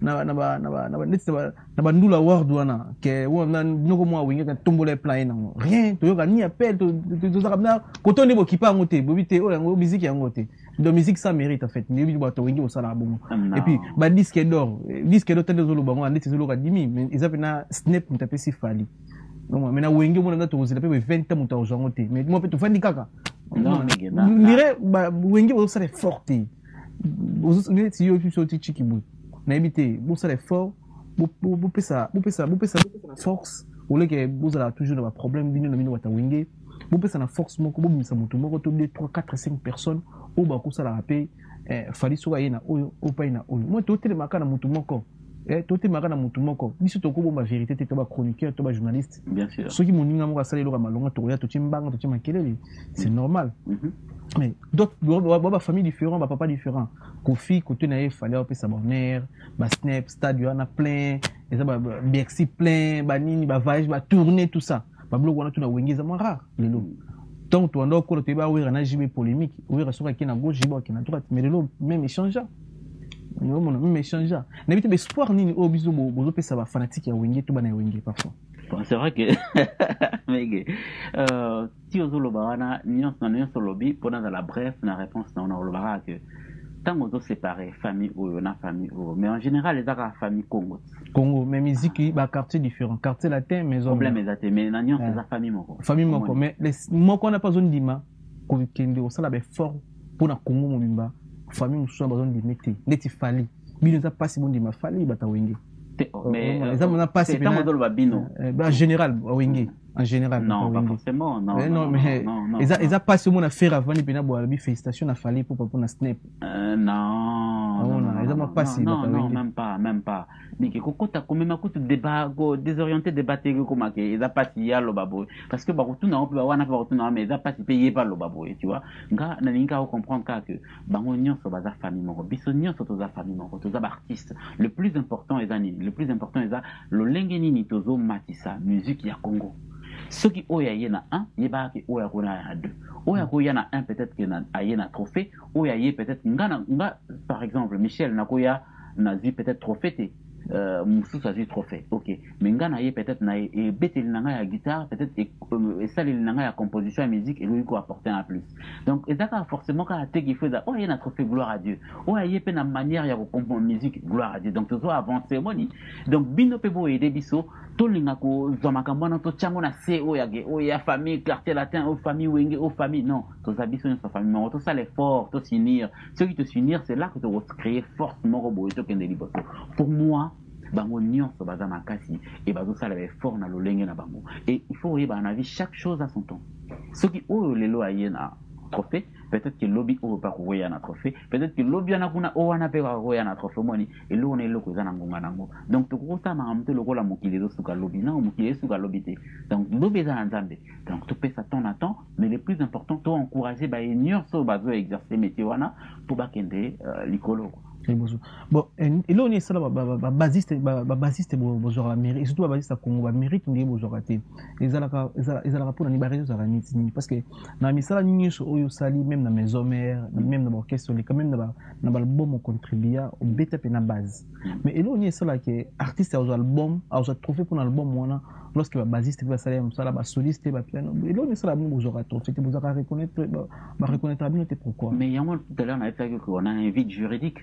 ndula ward wana ke wona noko mo wenge ka tombola plan na rien to yoka ni appel to za na koto ne bo kipa ngote bobite o yango musique ya ngote de musique ça mérite en fait ni bi ba to wenge o sala bon et puis ba disque d'or tande zo lo bango ndeti zo lo ka 10 mais ils appellent na snap mutape si Fali. Non, mais na wenge mo na to uzila pe 20 ans muta uzango te mais mo pe to fandi kaka non mire ba wenge bo sala forte bozo ne ti yo so ti chikibu na ebité bo sala fort bo pesa force ou le que vous avez toujours des problèmes bino na bino wata wenge bo pesa na force moko bo misa mutu moko to 2 3 4 5 personnes o ba ko sala rapé Fali so yena o pa ina o mo to tele makana mutu moko tout est marrant dans mon tout mon corps. Biso toko bon ma vérité t'es toi chroniqueur, toi journaliste. Bien sûr. Ceux qui m'ont dit moi ça les loga malonga toria to timbanga to timakele, c'est normal. Mais d'autres ba famille différent, ba papa différent. Kofi côté na fallait appeler sa bonheur, ba snap stade y en a plein, et ça ba Bercy plein, ba nini ba voyage, ba tourner tout ça. Ba blog wana tout na wengeza moi rare les lots. Donc tu ando ko te ba wera na jibe polémique, wera soka ki na gauche, jibe ki na droite, mais les lots même échange. Non mon même échange n'habite espoir nini au biso bozo pesa ba fanatique ya wenge to bana ya wenge parfois c'est vrai que mais ti ozolo bana nyonso lobby pendant la bref na réponse na on lobara que tant on doit séparer famille ou na famille ou mais en général les ara famille Congo mais musique ba quartier différent quartier latin mais problème exact mais na nyonso za famille moko mais les moko na pas zone dima ko kende o sala be fort pour na Congo mobimba famille mususu besoin de mettre neti Fali bino za passe bon ma Fali bata wenge mais ça on a passé c'est modèle babino en général wenge en général non pas forcément non mais ils a passé mon affaire avant bina bo bi félicitations à Fali pour snap non ils a passé non même pas mais que kokota comme même ko débat désorienté débattre comme que ils a passé ya lo babo parce que ba retourna on peut wana ba retourna mais ils a passé payer pas lo babo tu vois nga na linga au comprendre que bango nyonso baza famille moko biso nyonso to za famille moko to za artiste le plus important est le lengeni ni tozo matisa musique ya Congo. Ce qui oya yena 1, yeba ki oya kona ya 2. Oya ko yana 1 peut-être que na ayena trophée, oya ye peut-être nga par exemple Michel nakoya nazi peut-être trophée Moussou ça dit trophée. OK. Mais nga na ye peut-être na e beteli nanga ya guitare, peut-être et ça les nanga ya composition et musique et lui ko apporter un plus. Donc ezaka forcément ka te qui fait ça. Oh yena trophée gloire à Dieu. Oya ye pe na manière ya ko composer musique gloire à Dieu. Donc toujours avancer moni. Donc bino pe bo aider biso to linga ko zomaka mwana to chango na se oya famille quartier latin ou famille wenge ou famille non to zabiso na famille mais to ça l'effort to s'unir ceux qui te s'unir c'est là que tu vas créer force moko boy to kende liboso pour moi bango nyonso baza makasi et bazo sala effort na lolenge na bango et il faut yeba na vie chaque chose à son temps ceux qui o lelo ayena trophée peut-être que lobby o pas koya na trophée peut-être que lobby na kuna o wana pe koya na trophée moni et lo na eloko za na ngonga nango donc to ko sa ma mte lokola mokili zo suka lobby na mokili suka lobby te donc lobby za nzambe donc to pesa ton à temps mais le plus important to encourager ba nyonso bazo exercer métier wana pour ba kende likolo. Bon, et là on est ça là basiste bonjour la mairie et surtout basiste à Congo mérite ngi bonjour raté ils ala pour ni barrer ça ni parce que na misala ni oyo sali même na maison mère même dans orchestre quand même na album contribuer au BTP na base mais et là on est ça là que artiste aux album aux trophée pour l'album wana lorsque le bassiste va saler ça là soliste va piano et là on est ça là bonjour raté c'était vous reconnaître bien pourquoi mais il y a moi tout à l'heure on a dit qu'on a un vide juridique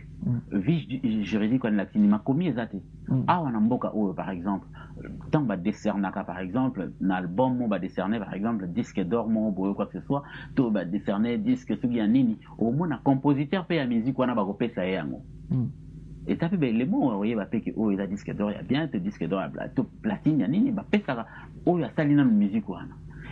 juridique on l'a cinéma commis exact ah on a mboka ou par exemple tant ba décernaka par exemple un album on va décerner par exemple disque d'or mon ou quoi que ce soit tout va décerner disque ce qui a nini au moins un compositeur paye la musique on a ba kopesa yango et tapé les mots voyez va payer oh il a disque d'or il y a bien te disque d'or tout platine ya nini ba pesa oh il a salina musique wana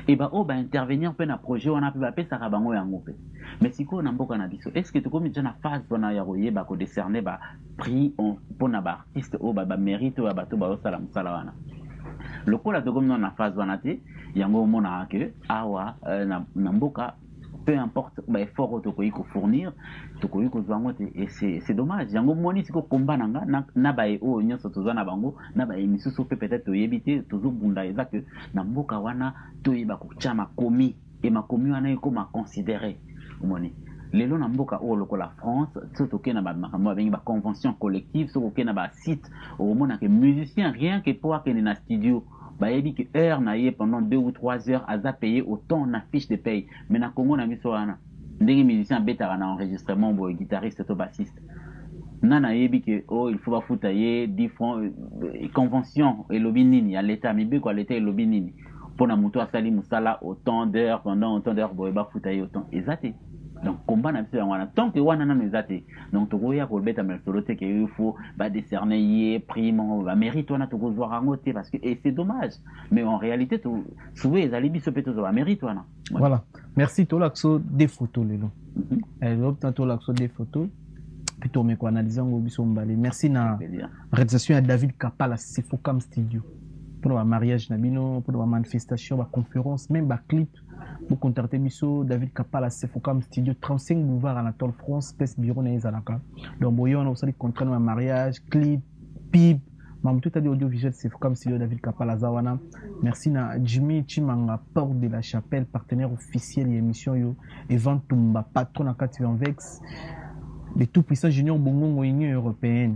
et bah oh bah intervenir pe na projet wana pe ba pe saka bango yango pe mais siko na mboka na biso est-ce que to komi déjà na phase wana ya koyeba ko décerner ba prix pona ba artiste oh bah mérite ba bato ba osala musala wana lokola to komi na phase wana te yango mona que awa na mboka peu importe bah effort to koyi ko fournir to koyi ko zwango te et c'est dommage yango moni siko komba nanga na ba o nyoso to zana bango na ba emisusu pe peut-être to yebite to zo bunda eza que na mboka wana to yeba ko chama komi et makomi wana eko ma considérer moni lelo na mboka o lokola France soto ke na ba makambo ba convention collective soko ke na ba site au mona que musicien rien que pour que na studio bah il dit que heure na yé pendant 2 ou 3 heures à payer autant na fiche de paye mais na Congo na biso wana ndenge musicien beta na enregistrement bo guitariste to bassiste nana yebi que oh il faut ba futa ye 10 francs convention et lobinini à l'état mais be quoi l'état et lobinini pour na muto asali musala autant d'heures pendant autant d'heures bo ba futa ye autant exacté donc combat na biso wana tant que wana na exacté donc to goya ko beta mais solote que il faut ba décerner ye prime ba mérite wana to go voir angote parce que et c'est dommage mais en réalité to souvent les alibi so peto ba mérite wana voilà merci to l'axo des photos lelo l'autre to l'axo des photos plutôt mais quoi analyser ngo biso mbale merci na réalisation à David Kapala Sefocam Studio pour le mariage na bino pour la manifestation la conférence même ba clip vous contactez biso David Kapala Sefocam Studio 35 boulevard Anatole France place bureau na ezalaka donc boyo on a contrat na mariage clip pib mam tout à dit audiovisuel Sefocam Studio David Kapala zawana merci na Jimmy Chimanga porte de la chapelle partenaire officiel de l'émission yo Evan Tumba patron na Kati Vex de tout puissant junior bongo union européenne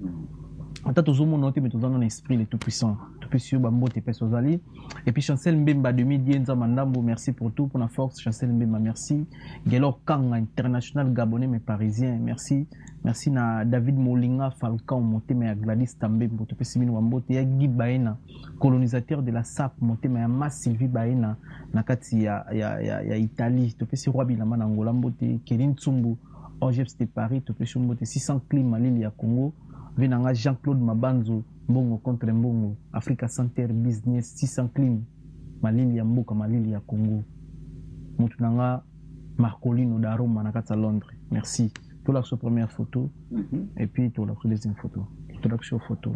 ata tozomo noté mais tozana na esprit les tout puissants bambo te peso zali et puis Chancel Mbemba 2010 nzamba ndambo merci pour tout pour la force Chancel Mbemba merci Gelor Kanga international gabonais mais parisien merci na David Molinga Falcao motema ya Gladys Tambe mboto pe simino wambote ya Guy Baena colonisateur de la SAP motema ya Ma Sylvie Baena na kati ya Italie to pe si roi bilama na Angola mbote Kelin Tsumbu OGEPS de Paris to pe mbote 600 clim malili ya Congo venanga Jean-Claude Mabanzo mbongo contre mbongo Africa Center Business 600 clim malili ya mboka malili ya Congo mutu nanga Marcolino d'Aroma na kata Londres merci pour la première photo et puis pour la deuxième photo pour la photo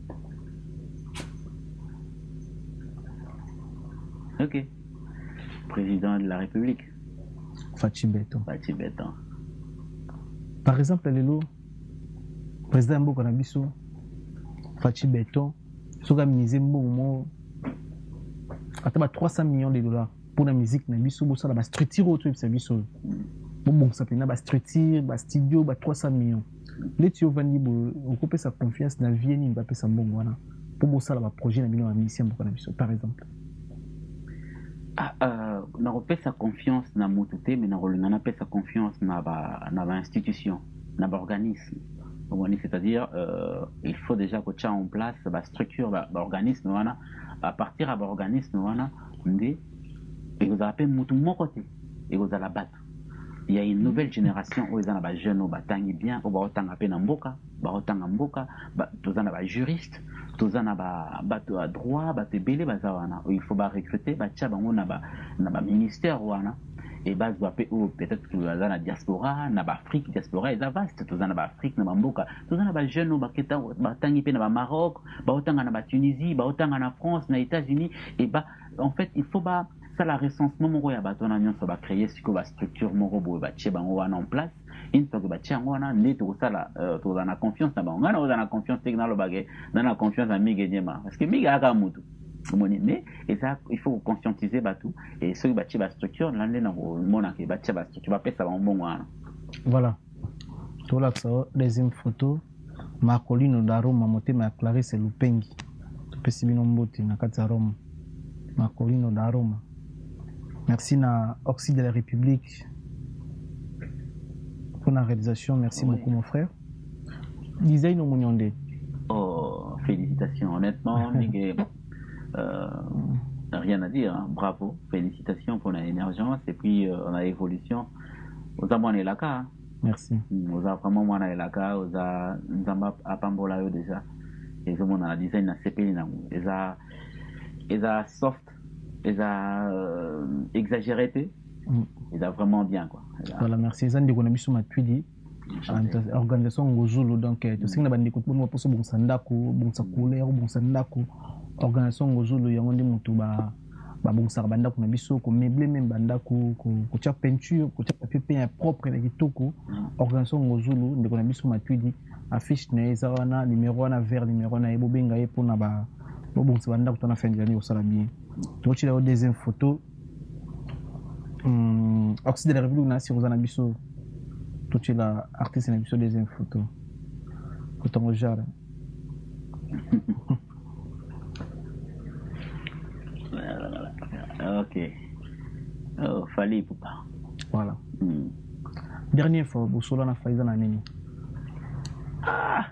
ok président de la République Fachi Beton par exemple lelo président mboka na biso Fachi Beton soka mise mbongo ataba 300 millions de dollars pour la musique na biso bo sala ba structure auto service bon ça peut na ba structure ba studio ba 300 millions les tu vandi bo occuper sa confiance na vie ni ba pesa mbongo wana pour bo sala ba projet na bino na mission mboka na biso par exemple na repesa confiance na motute mais na rolinga na pesa confiance na ba institution na ba organisme c'est-à-dire il faut déjà que tu aies en place la structure l'organisme wana à partir de l'organisme wana ndé et vous appelez mutu mokote et vous allez battre il y a une nouvelle génération où ils ont ba jeunes ba tangi bien au ba otanga pe na mboka ba otanga mboka ba tozana ba juriste tozana ba bato à droit ba te belé ba zawana il faut ba recruter ba tia bango na ba ministère wana et base peut-être que dans la diaspora na ba Afrique diaspora est vaste tout dans ba Afrique na mboka tout dans ba jeunes ba keta ba tangi pe na ba Maroc ba otanga na ba Tunisie ba otanga na France na États-Unis et ba en fait il faut ba ça la recensement moko ya bato na nyonso ba créer ce que ba structure moko bo ba tie bango wana en place une fois que ba tie wana ndé to sala to na confiance na bango ngana o na confiance technique bagé na confiance na mige nyema parce que mige aka mutu mais et ça il faut conscientiser batou et ceux qui bâtissent la structure l'année dans le monde qui bâtit la structure va faire ça en bon mois voilà tout là ça deuxième photo Marcolino d'Aroma motema Clarisse Lupengi pesi bino mbote na kati ya Rome Marcolino d'Aroma merci na Oxy de la République pour la réalisation merci beaucoup mon frère design au Mouniondé oh félicitations honnêtement rien à dire hein. Bravo félicitations pour l'émergence et puis on a évolution aux amants là cas merci aux a vraiment moi là cas aux a nzamba apambola yo déjà et tout le monde a design na CP na et ça soft ils ont exagéré, ils ont vraiment bien quoi. Voilà, merci. Zan de Gonabisu Matuidi, organisation Ngozulu, donc tu sais que nous avons écouté pour bon sandaku, bon sacouleur, bon sandaku, organisation Ngozulu, il y a un mutuba. Bon ça banda ko biso ko meublé même banda ko tia peinture ko tia papier peint propre na kitoko organisation Ngozulu ndeko na biso Matuidi affiche na ezana numéro na vert numéro na ebo benga ye pona ba bon ça banda ko tona fin de l'année au salami to ci la deuxième photo oxyde de la république na si rozana biso to ci la artiste na biso deuxième photo ko tongo jara. Ok. Oh, Fali Poupa. Voilà. Dernière fois, vous solana na Faiza na nini? Ah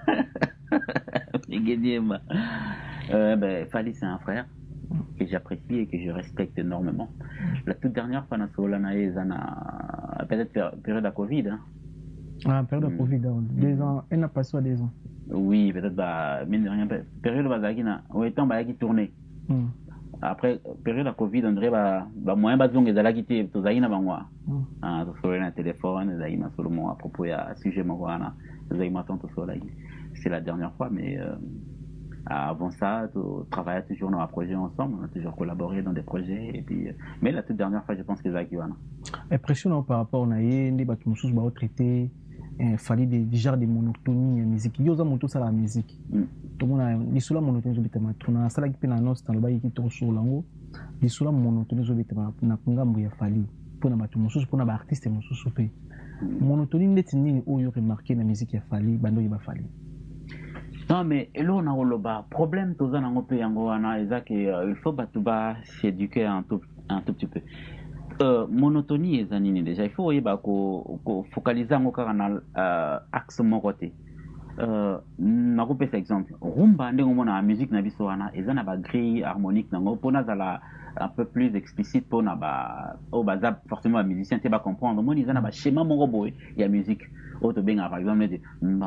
Fali, c'est un frère que j'apprécie et que je respecte énormément. La toute dernière fois, Solana peut-être période de Covid. Hein. Ah, période de Covid, 2 ans. Elle n'a pas passé à 2 ans. Oui, peut-être, mine de rien, période de Bazakina, autant qui tournait. Après période de Covid on dirait moyen bazong ezala kité tozali na bangwa to solo na téléphone ezali ma solo à propos ya sujet mangwana ezali ma tante solo c'est la dernière fois mais avant ça on travaillait toujours dans un projet ensemble, on a toujours collaboré dans des projets et puis mais la toute dernière fois je pense que ezali wana impression par rapport na ye ndi batu mususu ba traiter Fali des genres de monotonie musique yoza moto ça la musique tout le monde les sous monotonie zo bitama tuna sala ki pena nos dans le bayi ki to so lango les sous monotonie zo bitama na ngambo ya Fali pona batu mususu pona ba artiste mususu pe monotonie ndeti nini oyo remarquer na musique ya Fali bando ba Fali. Non mais elo na oloba problème toza nango pe yango wana ezake il faut batu ba s'éduquer un tout petit peu. Monotonie ezanini déjà il faut yeba ko focaliser ngo kaka na axe moko te na ko pesa exemple rumba ndenge mona musique na biso wana ezana ba grille harmonique nango pona zala un peu plus explicite pona ba baza forcément musicien te ba comprendre moni ezana ba schéma moko boy ya musique auto benga par exemple de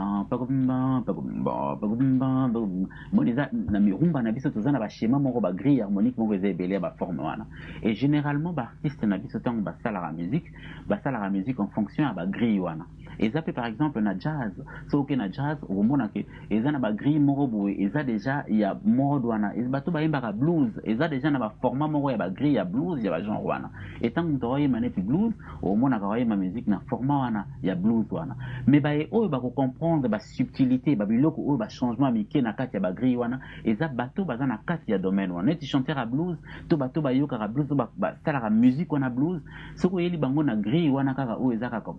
moniza na mirumba na biso tozana ba schéma moko ba grille harmonique moko ezebele ba forme wana et généralement ba artiste na biso tango ba sala la musique en fonction à ba grille wana et ça peut par exemple na jazz so que na jazz au mona que ezana ba grille moko boy eza déjà il y a mode wana et bato ba yemba blues eza déjà na ba format moko ya ba grille ya blues ya ba genre wana et tango toye maneti blues au mona ka ma musique na format wana ya blues wana mais ba o ba ko comprendre ba subtilité ba biloko o ba changement mike na kati ya ba grille wana eza bato baza na kati ya domaine wana ti chanteur à blues to bato ba yoka ka blues ba sala ka musique wana blues soko yeli bango na grille wana kaka o eza kaka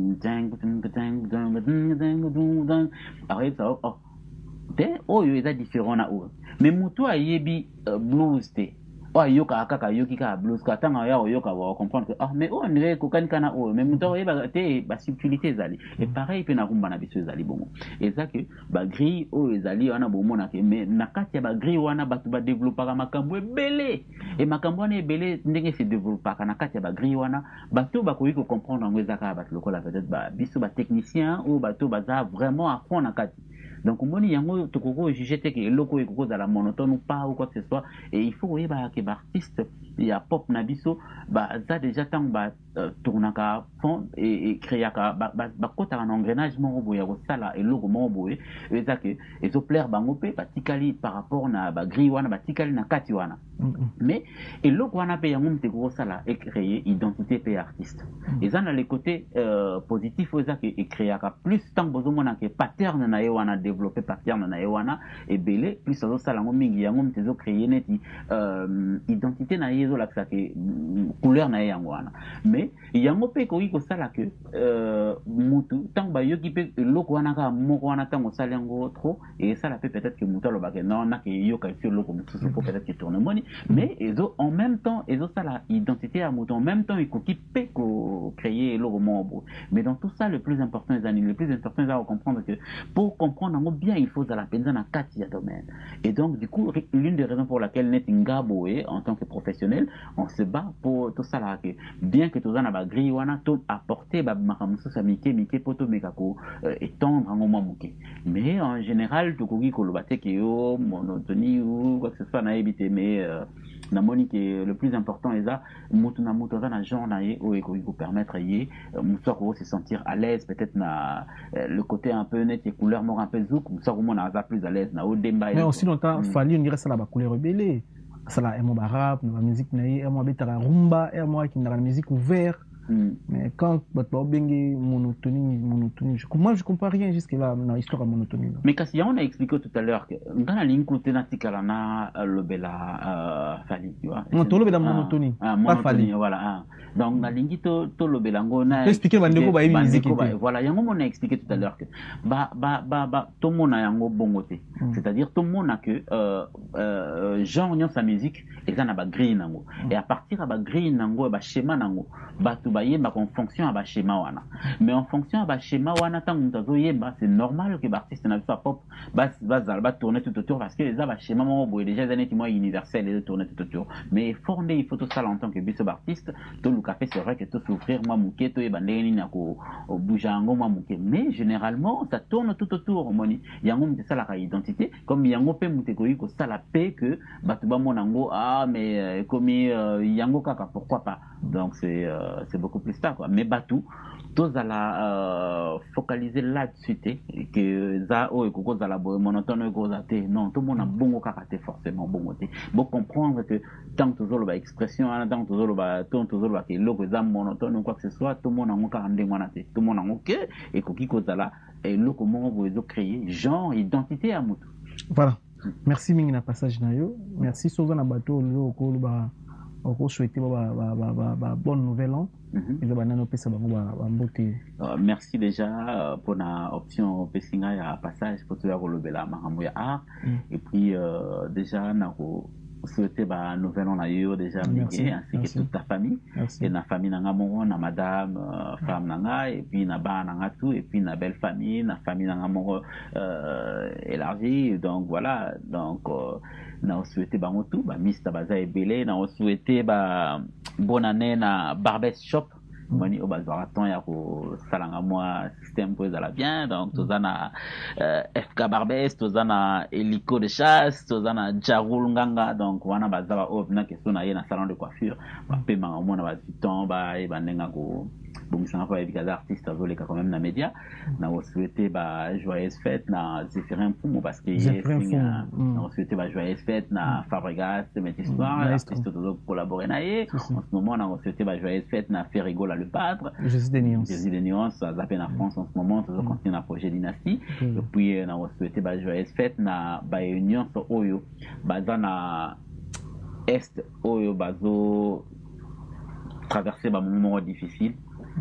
oyo eza différent na o mais mutu ayebi blues te o yoka kaka yoki ka blues ka tanga ya yoka wa comprendre que mais on dirait ko kanikana o mais mutu yeba te ba subtilité zali et pareil pe na rumba na biso zali bongo et ça que ba grille o ezali wana bomona ke mais na kati ya ba grille wana batu ba développer makambo ebele et makambo wana ebele ndenge se développer na kati ya ba grille wana batu ba ko yiko comprendre ngo ezaka ba lokola peut-être ba biso ba technicien ou batu baza vraiment à fond na kati. Donc, on yango tokoko juger que loko ekoko za la monotone ou pas ou quoi que ce soit et il faut yeba que artiste il y a pop nabiso ça déjà tant tournaka fond et créer ka kota un engrenage moko boya ko sala et logo moko boye et ça que ezo plaire bango pe batikali par rapport na ba grille wana batikali na kati wana mais et logo wana pe yango mteko sala et créer identité pe artiste et ça dans les côtés positifs ça que créer ka plus tant besoin mona que pattern na wana développer pattern na wana et belé plus ça sala ngo mingi yango mtezo créer neti identité na yezo la que couleur na yango wana mais yango pe ko iko sala que mutu tant ba yoki pe loko wana ka moko wana tango sala yango trop et ça la peut-être que mutu lo ba que non na que yoka sur loko mutu peut-être que tourne moni mais ezo en même temps ezo sala identité à mutu en même temps iko ki pe ko créer logo mobo mais dans tout ça le plus important c'est à comprendre que pour comprendre bien il faut à la peine na kati ya domaine et donc du coup l'une des raisons pour laquelle Netingabo en tant que professionnel on se bat pour tout ça là que bien que tout ça na ba grille wana to apporter ba makamuso sa mike poto mekako étendre en moment muke mais en général to kogi ko lobate ke yo monotonie ou quoi que ce soit na éviter mais namoni que le plus important est ça mutu na mutu na genre na ye o eko ko permettre ye mutu ko se sentir à l'aise peut-être na le côté un peu net et couleur mort un peu zouk mutu ko mona za plus à l'aise na o demba. Mais aussi longtemps fallu on dirait ça la couleur rebelle ça la emo rap la musique na ye emo betara rumba emo qui na la musique ouverte. Mais quand monotonie, moi je comprends rien jusque là dans l'histoire de monotonie. Mais kasi on a expliqué tout à l'heure que ngana linkote na tikalana lobela fali, tu vois. Non, to lobela monotonie. Pas fali. Voilà. Donc na lingi to lobela ngona. Expliquer bandeko ba musique. Voilà, yango on a expliqué tout à l'heure que to mona yango bongote. C'est-à-dire tout monde a que genre nyon sa musique et ça na ba green nango. Et à partir ba green nango ba schéma nango ba en fonction à schéma wana. Mais en fonction à schéma wana tant que yemba c'est normal que l'artiste n'a pas pop va tourner tout autour parce que les schéma mo boy déjà des années qui moi universel et de tourner tout autour. Mais fondé il faut tout ça en tant que biso artiste tout le café c'est vrai que tout souffrir moi mouké to ebandeni na ko boujango moi mouké mais généralement ça tourne tout autour moni yango c'est ça la identité comme yango pe muteko ko ça la paix que batuba monango mais comme yango kaka pourquoi pas. Donc c'est beaucoup plus ça quoi. Mais Batou, tous à la focaliser là-dessus que ça et que ça la monotone que non tout le monde a bon caractère forcément bon côté. Bon comprendre que tant que toujours la expression tant que toujours que le ça monotone ou quoi que ce soit tout le monde a un caractère monaté tout le monde a ok et que qui cause là et le comment vous créer genre identité à mutu. Voilà. Merci mingi na passage na yo. Merci souvent na bateau le ko ba on souhaite bonne nouvelle an. Merci déjà pour la option Pessinga à passage pour tout le art et puis déjà souhaiter nouvelle an ailleurs déjà ainsi que toute ta famille et la famille nanga mon na madame femme nanga et puis na ba nanga tout et puis na belle famille na famille nanga mon élargie donc voilà donc na souhaité bango tout Miss Tabaza et Belé na souhaité bonne année na Barbès Shop moni o bazara ton ya ko salanga moi système pour ça bien donc tozana FK Barbès tozana hélico de chasse tozana Jarul Nganga donc wana bazaba ovna que sona ye na salon de coiffure ba pema mo na ba temps ba e bandenga ko bon ça va avec des artistes azolé quand même na média na souhaité joyeuse fête na Zéphirin Poum parce que na souhaité joyeuse fête na Fabregas Métissoir artiste de collaborer na en ce moment na souhaité joyeuse fête na Ferrigo le Padre Jésus des Nuances ça zappé en France en ce moment toujours continue na projet dynastie et puis na souhaité joyeuse fête na union so oyo bazana est oyo bazo traverser moment difficile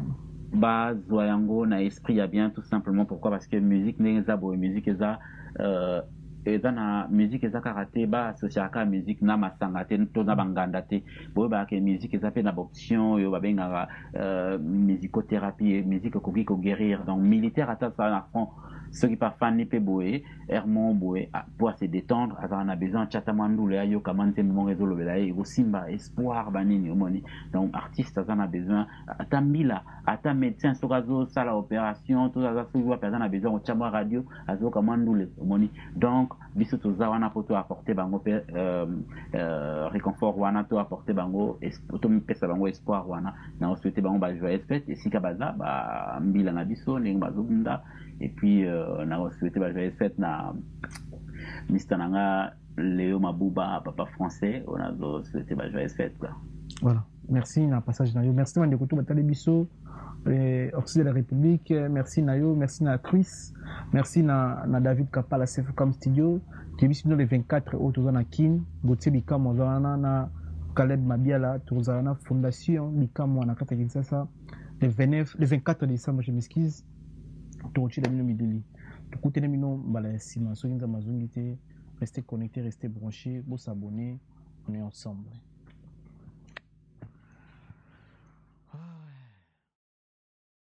zoyango na esprit ya bien tout simplement pourquoi parce que musique neza bo musique eza na musique eza karaté associaka musique na masanga te to na banganda te bo ke musique eza pe na option yo benga musicothérapie musique ko guérir donc militaire ata ça na front ceux qui pas fan ni pe boé Hermon boé pour se détendre on a besoin chata mandule ayo kamante mo réseau le belaye go simba espoir banini omoni donc artiste ça a besoin atambila ata médecin sokazo sala opération tout ça souvent personne a besoin au chama radio azo kamandule omoni donc biso to za wana poto apporter bango réconfort wana to apporter bango to pesa bango espoir wana na souhaiter bango joyeuse fête et sika baza mbila na biso ndenge bazobunda et puis on a souhaité joyeuse fête na Mr Nanga Léo Mabouba papa français on a souhaité joyeuse fête quoi. Voilà, merci na passage na yo merci mande kutu batale biso Occident de la République merci na yo merci na Chris merci na David Kapala CFCom studio qui est le 24 au tozana kin Gauthier Bikamo zana na Caleb Mabiala tozana fondation Bikamo na kata Kinshasa le 24 décembre je m'excuse Tochi Damino Mideli. Écoutez les minots, restez connectés, restez branchés, vous s'abonner, on est ensemble.